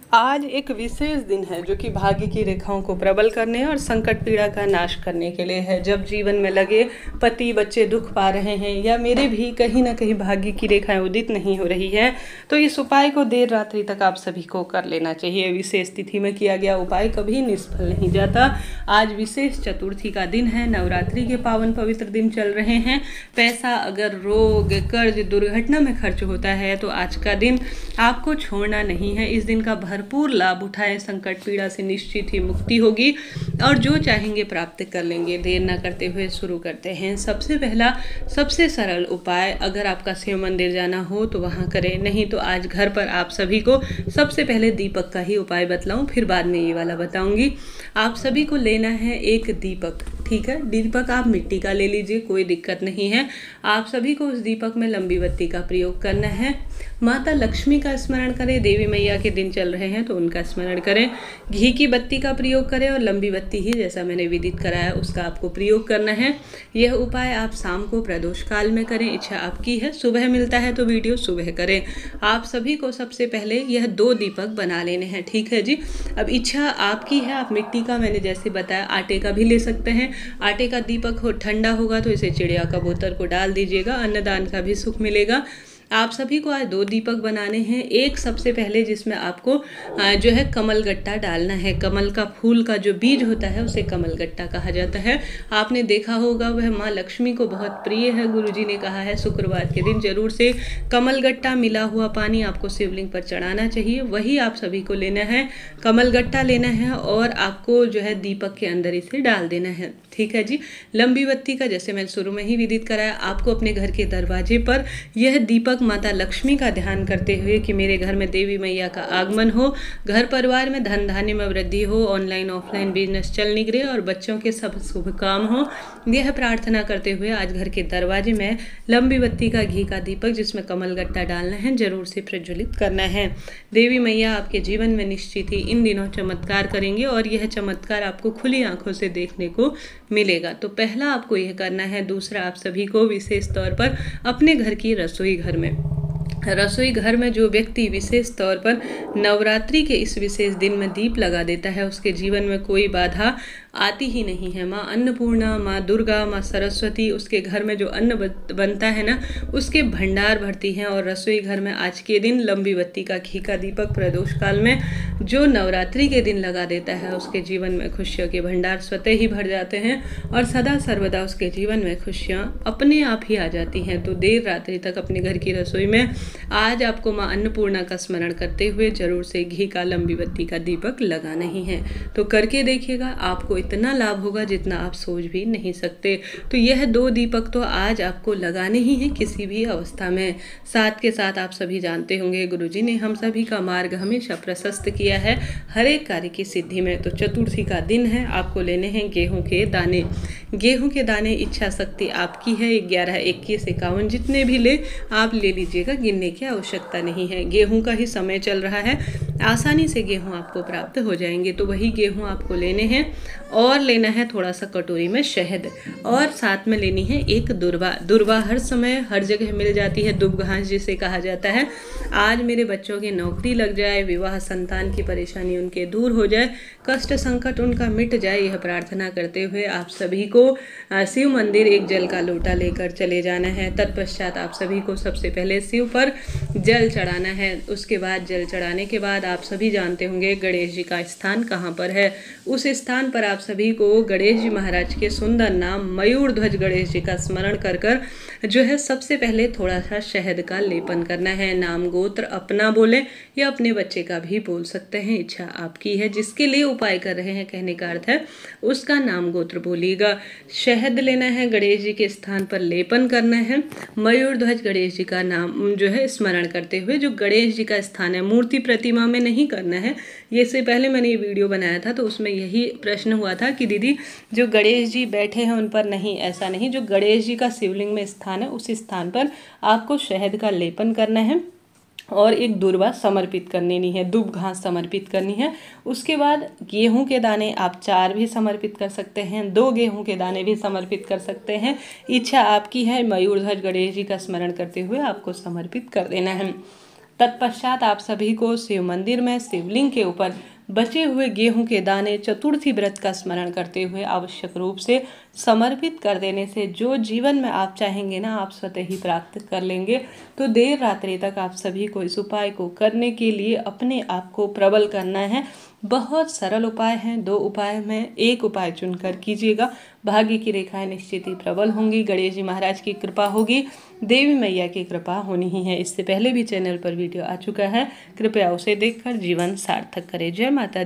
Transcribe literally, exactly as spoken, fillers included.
आज एक विशेष दिन है जो कि भाग्य की रेखाओं को प्रबल करने और संकट पीड़ा का नाश करने के लिए है। जब जीवन में लगे पति बच्चे दुख पा रहे हैं या मेरे भी कहीं ना कहीं भाग्य की रेखाएं उदित नहीं हो रही है, तो इस उपाय को देर रात्रि तक आप सभी को कर लेना चाहिए। विशेष तिथि में किया गया उपाय कभी निष्फल नहीं जाता। आज विशेष चतुर्थी का दिन है, नवरात्रि के पावन पवित्र दिन चल रहे हैं। पैसा अगर रोग कर्ज दुर्घटना में खर्च होता है तो आज का दिन आपको छोड़ना नहीं है। इस दिन का भरपूर लाभ उठाएं, संकट पीड़ा से निश्चित ही मुक्ति होगी और जो चाहेंगे प्राप्त कर लेंगे। देर न करते हुए शुरू करते हैं। सबसे पहला सबसे सरल उपाय, अगर आपका शिव मंदिर जाना हो तो वहां करें, नहीं तो आज घर पर आप सभी को सबसे पहले दीपक का ही उपाय बतलाऊं, फिर बाद में ये वाला बताऊंगी। आप सभी को लेना है एक दीपक, ठीक है। दीपक आप मिट्टी का ले लीजिए, कोई दिक्कत नहीं है। आप सभी को उस दीपक में लंबी बत्ती का प्रयोग करना है। माता लक्ष्मी का स्मरण करें, देवी मैया के दिन चल रहे हैं तो उनका स्मरण करें। घी की बत्ती का प्रयोग करें और लंबी बत्ती ही जैसा मैंने विदित कराया उसका आपको प्रयोग करना है। यह उपाय आप शाम को प्रदोष काल में करें, इच्छा आपकी है। सुबह मिलता है तो वीडियो सुबह करें। आप सभी को सबसे पहले यह दो दीपक बना लेने हैं, ठीक है जी। अब इच्छा आपकी है, आप मिट्टी का मैंने जैसे बताया आटे का भी ले सकते हैं। आटे का दीपक हो ठंडा होगा तो इसे चिड़िया कबूतर को डाल दीजिएगा, अन्नदान का भी सुख मिलेगा। आप सभी को आज दो दीपक बनाने हैं। एक सबसे पहले जिसमें आपको जो है कमल गट्टा डालना है। कमल का फूल का जो बीज होता है उसे कमल गट्टा कहा जाता है। आपने देखा होगा वह माँ लक्ष्मी को बहुत प्रिय है। गुरुजी ने कहा है शुक्रवार के दिन जरूर से कमल गट्टा मिला हुआ पानी आपको शिवलिंग पर चढ़ाना चाहिए। वही आप सभी को लेना है, कमल गट्टा लेना है और आपको जो है दीपक के अंदर इसे डाल देना है, ठीक है जी। लंबी बत्ती का जैसे मैंने शुरू में ही विदित कराया, आपको अपने घर के दरवाजे पर यह दीपक माता लक्ष्मी का ध्यान करते हुए कि मेरे घर में देवी मैया का आगमन हो, घर परिवार में धन धान्य में वृद्धि हो, ऑनलाइन ऑफलाइन बिजनेस चल निकले और बच्चों के सब शुभ काम हो, यह प्रार्थना करते हुए आज घर के दरवाजे में लंबी बत्ती का घी का दीपक जिसमें कमल गट्टा डालना है जरूर से प्रज्वलित करना है। देवी मैया आपके जीवन में निश्चित ही इन दिनों चमत्कार करेंगे और यह चमत्कार आपको खुली आंखों से देखने को मिलेगा। तो पहला आपको यह करना है। दूसरा, आप सभी को विशेष तौर पर अपने घर की रसोई घर में रसोई घर में जो व्यक्ति विशेष तौर पर नवरात्रि के इस विशेष दिन में दीप लगा देता है उसके जीवन में कोई बाधा आती ही नहीं है। माँ अन्नपूर्णा, माँ दुर्गा, माँ सरस्वती उसके घर में जो अन्न बनता है ना उसके भंडार भरती हैं। और रसोई घर में आज के दिन लंबी बत्ती का घी का दीपक प्रदोष काल में जो नवरात्रि के दिन लगा देता है उसके जीवन में खुशियों के भंडार स्वतः ही भर जाते हैं और सदा सर्वदा उसके जीवन में खुशियाँ अपने आप ही आ जाती हैं। तो देर रात्रि तक अपने घर की रसोई में आज आपको माँ अन्नपूर्णा का स्मरण करते हुए जरूर से घी का लंबी बत्ती का दीपक लगाना ही है। तो करके देखिएगा, आपको इतना लाभ होगा जितना आप सोच भी नहीं सकते। तो यह दो दीपक तो आज आपको लगाने ही हैं किसी भी अवस्था में। साथ के साथ आप सभी जानते होंगे गुरुजी ने हम सभी का मार्ग हमेशा प्रशस्त किया है हर एक कार्य की सिद्धि में। तो चतुर्थी का दिन है, आपको लेने हैं गेहूं के दाने। गेहूं के दाने इच्छा शक्ति आपकी है, ग्यारह इक्कीस इक्यावन जितने भी ले आप ले लीजिएगा, गिनने की आवश्यकता नहीं है। गेहूं का ही समय चल रहा है, आसानी से गेहूं आपको प्राप्त हो जाएंगे। तो वही गेहूं आपको लेने हैं और लेना है थोड़ा सा कटोरी में शहद और साथ में लेनी है एक दुर्वा। दुर्वा हर समय हर जगह मिल जाती है, दुब घास जिसे कहा जाता है। आज मेरे बच्चों की नौकरी लग जाए, विवाह संतान की परेशानी उनके दूर हो जाए, कष्ट संकट उनका मिट जाए, यह प्रार्थना करते हुए आप सभी को शिव मंदिर एक जल का लोटा लेकर चले जाना है। तत्पश्चात आप सभी को सबसे पहले शिव पर जल चढ़ाना है। उसके बाद जल चढ़ाने के बाद आप सभी जानते होंगे गणेश जी का स्थान कहाँ पर है। उस स्थान पर आप सभी को गणेश जी महाराज के सुंदर नाम मयूर ध्वज गणेश जी का स्मरण कर कर जो है सबसे पहले थोड़ा सा शहद का लेपन करना है। नाम गोत्र अपना बोले या अपने बच्चे का भी बोल सकते हैं, इच्छा आपकी है। जिसके लिए उपाय कर रहे हैं कहने का अर्थ है उसका नाम गोत्र बोलिएगा। शहद लेना है, गणेश जी के स्थान पर लेपन करना है। मयूर ध्वज गणेश जी का नाम जो है स्मरण करते हुए जो गणेश जी का स्थान है, मूर्ति प्रतिमा में नहीं करना है। ये से पहले मैंने ये वीडियो बनाया था तो उसमें यही प्रश्न हुआ था कि दीदी जो गणेश जी बैठे हैं उन पर नहीं, ऐसा नहीं। जो गणेश जी का शिवलिंग में स्थान है उस स्थान पर आपको शहद का लेपन करना है और एक दुर्वा समर्पित करनी है, दुब घास समर्पित करनी है। उसके बाद गेहूं के दाने आप चार भी समर्पित कर सकते हैं, दो गेहूं के दाने भी समर्पित कर सकते हैं, इच्छा आपकी है। मयूर ध्वज गणेश जी का स्मरण करते हुए आपको समर्पित कर देना है। तत्पश्चात आप सभी को शिव मंदिर में शिवलिंग के ऊपर बचे हुए गेहूं के दाने चतुर्थी व्रत का स्मरण करते हुए आवश्यक रूप से समर्पित कर देने से जो जीवन में आप चाहेंगे ना, आप स्वतः ही प्राप्त कर लेंगे। तो देर रात्रि तक आप सभी को इस उपाय को करने के लिए अपने आप को प्रबल करना है। बहुत सरल उपाय हैं, दो उपाय में एक उपाय चुनकर कीजिएगा। भाग्य की रेखाएं निश्चित ही प्रबल होंगी, गणेश जी महाराज की कृपा होगी, देवी मैया की कृपा होनी ही है। इससे पहले भी चैनल पर वीडियो आ चुका है, कृपया उसे देखकर जीवन सार्थक करें। जय माता दी।